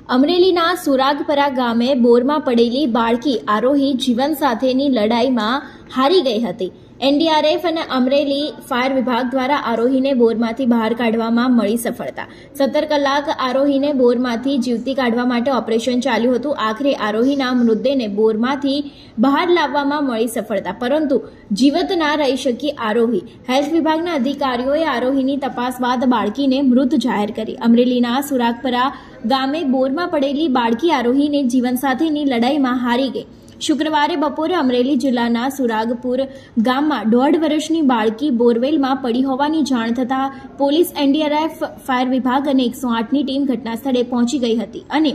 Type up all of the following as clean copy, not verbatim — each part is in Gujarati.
અમરેલીના સુરાગપરા ગામે બોરમાં પડેલી બાળકી આરોહી જીવન સાથેની લડાઈમાં હારી ગઈ હતી। એનડીઆરએફ અને અમરેલી ફાયર વિભાગ દ્વારા આરોહીને બોરમાંથી બહાર કાઢવામાં મળી સફળતા। 17 કલાક આરોહીને બોરમાંથી જીવતી કાઢવા માટે ઓપરેશન ચાલ્યું હતું। આખરે આરોહીના મૃતદેહને બોરમાંથી બહાર લાવવામાં મળી સફળતા, પરંતુ જીવત ના રહી શકી આરોહી। હેલ્થ વિભાગના અધિકારીઓએ આરોહીની તપાસ બાદ બાળકીને મૃત જાહેર કરી। અમરેલીના સુરાગપરા ગામે બોરમાં પડેલી બાળકી આરોહીને જીવનસાથીની લડાઈમાં હારી ગઈ। શુક્રવારે બપોરે અમરેલી જિલ્લાના સુરાગપુર ગામમાં 1.5 વર્ષની બાળકી બોરવેલમાં પડી હોવાની જાણ થતાં પોલીસ, એનડીઆરએફ, ફાયર વિભાગ અને 108ની ટીમ ઘટનાસ્થળે પહોંચી ગઈ હતી અને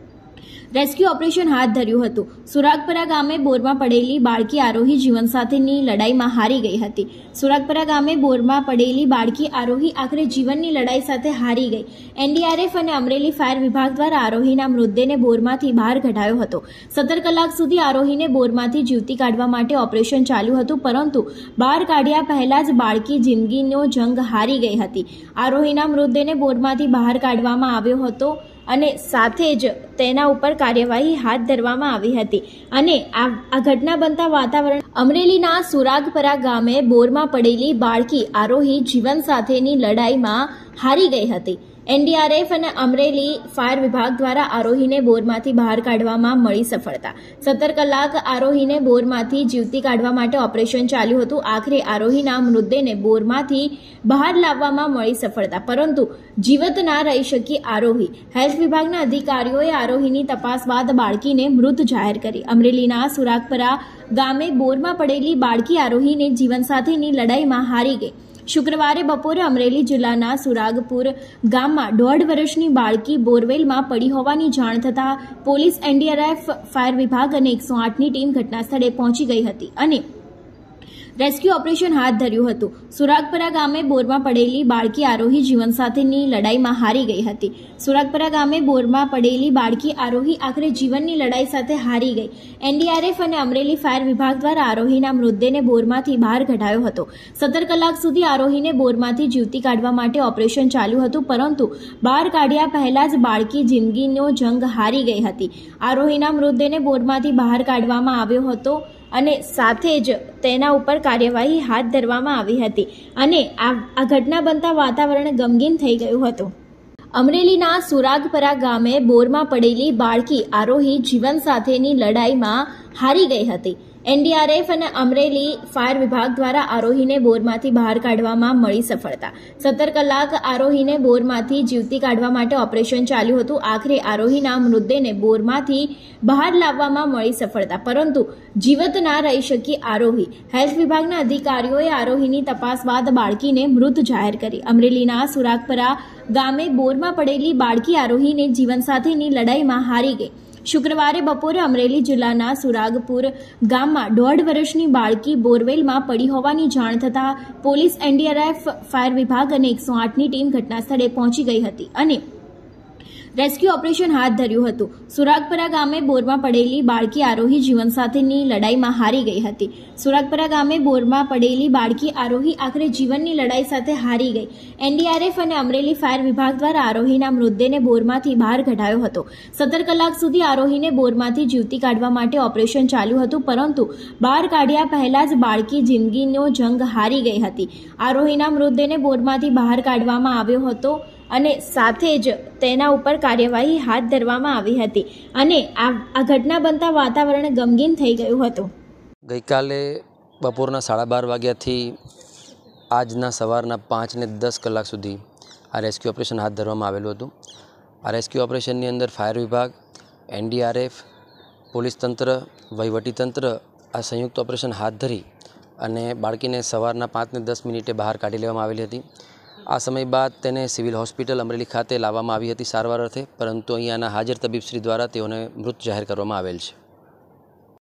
રેસ્ક્યુ ઓપરેશન હાથ ધર્યું હતું। સુરાગપરા ગામે બોરમાં પડેલી બાળકી આરોહી જીવન સાથેની લડાઈમાં હારી ગઈ હતી। સુરાગપરા ગામે બોરમાં પડેલી બાળકી આરોહી આખરે જીવનની લડાઈ સાથે હારી ગઈ। એનડીઆરએફ અને અમરેલી ફાયર વિભાગ દ્વારા આરોહીના મૃતદેહને બોરમાંથી બહાર કઢાયો હતો। 17 કલાક સુધી આરોહીને બોરમાંથી જીવતી કાઢવા માટે ઓપરેશન ચાલ્યું હતું, પરંતુ બહાર કાઢ્યા પહેલા જ બાળકી જિંદગીનો જંગ હારી ગઈ હતી। આરોહીના મૃતદેહને બોરમાંથી બહાર કાઢવામાં આવ્યો હતો અને સાથે જ તેના ઉપર કાર્યવાહી હાથ ધરવામાં આવી હતી અને આ ઘટના બનતા વાતાવરણ અમરેલીના સુરાગપરા ગામે બોરમાં પડેલી બાળકી આરોહી જીવન સાથેની લડાઈમાં હારી ગઈ હતી। એનડીઆરએફ અને અમરેલી ફાયર વિભાગ દ્વારા આરોહીને બોરમાંથી બહાર કાઢવામાં મળી સફળતા। 17 કલાક આરોહીને બોરમાંથી જીવતી કાઢવા માટે ઓપરેશન ચાલ્યું હતું। આખરે આરોહીના મૃતદેહને બોરમાંથી બહાર લાવવામાં મળી સફળતા, પરંતુ જીવત ના રહી શકી આરોહી। હેલ્થ વિભાગના અધિકારીઓએ આરોહીની તપાસ બાદ બાળકીને મૃત જાહેર કરી। અમરેલીના સુરાગપરા ગામે બોરમાં પડેલી બાળકી આરોહીને જીવનસાથીની લડાઈમાં હારી ગઈ। શુક્રવારે બપોરે અમરેલી જિલ્લાના સુરાગપુર ગામમાં 1.5 વર્ષની બાળકી બોરવેલમાં પડી હોવાની જાણ થતાં પોલીસ, એનડીઆરએફ, ફાયર વિભાગ અને 108ની ટીમ ઘટનાસ્થળે પહોંચી ગઈ હતી અને રેસ્ક્યુ ઓપરેશન હાથ ધર્યું હતું। સુરાગપરા ગામે બોરમાં પડેલી બાળકી આરોહી જીવન સાથેની લડાઈમાં હારી ગઈ હતી। સુરાગપરા ગામે બોરમાં પડેલી બાળકી આરોહી આખરે જીવનની લડાઈ સાથે હારી ગઈ। એનડીઆરએફ અને અમરેલી ફાયર વિભાગ દ્વારા આરોહીના મૃતદેહને બોરમાંથી બહાર કઢાયો હતો। 17 કલાક સુધી આરોહીને બોરમાંથી જીવતી કાઢવા માટે ઓપરેશન ચાલ્યું હતું, પરંતુ બહાર કાઢ્યા પહેલા જ બાળકી જિંદગીનો જંગ હારી ગઈ હતી। આરોહીના મૃતદેહને બોરમાંથી બહાર કાઢવામાં આવ્યો હતો અને સાથે જ તેના ઉપર કાર્યવાહી હાથ ધરવામાં આવી હતી અને આ ઘટના બનતા વાતાવરણ ગમગીન થઈ ગયું હતું। અમરેલીના સુરાગપરા ગામે બોરમાં પડેલી બાળકી આરોહી જીવન સાથેની લડાઈમાં હારી ગઈ હતી। એનડીઆરએફ અને અમરેલી ફાયર વિભાગ દ્વારા આરોહીને બોરમાંથી બહાર કાઢવામાં મળી સફળતા। 17 કલાક આરોહીને બોરમાંથી જીવતી કાઢવા માટે ઓપરેશન ચાલ્યું હતું। આખરે આરોહીના મૃતદેહને બોરમાંથી બહાર લાવવામાં મળી સફળતા, પરંતુ જીવત ના રહી શકી આરોહી। હેલ્થ વિભાગના અધિકારીઓએ આરોહીની તપાસ બાદ બાળકીને મૃત જાહેર કરી। અમરેલીના સુરાગપરા ગામે બોરમાં પડેલી બાળકી આરોહીને જીવન સાથેની લડાઈમાં હારી ગઈ। શુક્રવારે બપોરે અમરેલી જિલ્લાના સુરાગપુર ગામમાં 1.5 વર્ષની બાળકી બોરવેલમાં પડી હોવાની જાણ થતાં પોલીસ, એનડીઆરએફ, ફાયર વિભાગ અને 108ની ટીમ ઘટનાસ્થળે પહોંચી ગઈ હતી અને રેસ્ક્યુ ઓપરેશન હાથ ધર્યું હતું। સુરાગપરા ગામે બોરમાં પડેલી બાળકી આરોહી જીવન સાથેની લડાઈમાં હારી ગઈ હતી। સુરાગપરા ગામે બોરમાં પડેલી બાળકી આરોહી આખરે જીવનની લડાઈ સાથે હારી ગઈ। એનડીઆરએફ અને અમરેલી ફાયર વિભાગ દ્વારા આરોહીના મૃતદેહને બોરમાંથી બહાર કઢાયો હતો। 17 કલાક સુધી આરોહીને બોરમાંથી જીવતી કાઢવા માટે ઓપરેશન ચાલ્યું હતું, પરંતુ બહાર કાઢ્યા પહેલા જ બાળકી જિંદગીનો જંગ હારી ગઈ હતી। આરોહીના મૃતદેહને બોરમાંથી બહાર કાઢવામાં આવ્યો હતો અને સાથે જ તેના ઉપર કાર્યવાહી હાથ ધરવામાં આવી હતી અને આ ઘટના બનતા વાતાવરણ ગમગીન થઈ ગયું હતું। ગઈકાલે બપોરના 12:30 વાગ્યાથી આજના સવારના 5 ને 10 કલાક સુધી આ રેસ્ક્યુ ઓપરેશન હાથ ધરવામાં આવેલું હતું। આ રેસ્ક્યુ ઓપરેશનની અંદર ફાયર વિભાગ, એનડીઆરએફ, પોલીસ તંત્ર, વહીવટી તંત્ર આ સંયુક્ત ઓપરેશન હાથ ધરી અને બાળકીને સવારના 5 ને 10 મિનિટે બહાર કાઢી લેવામાં આવેલી હતી। આ સમય બાદ તેને સિવિલ હોસ્પિટલ અમરેલી ખાતે લાવવામાં આવી હતી સારવાર અર્થે, પરંતુ અહીંયાના હાજર તબીબશ્રી દ્વારા તેઓને મૃત જાહેર કરવામાં આવેલ છે।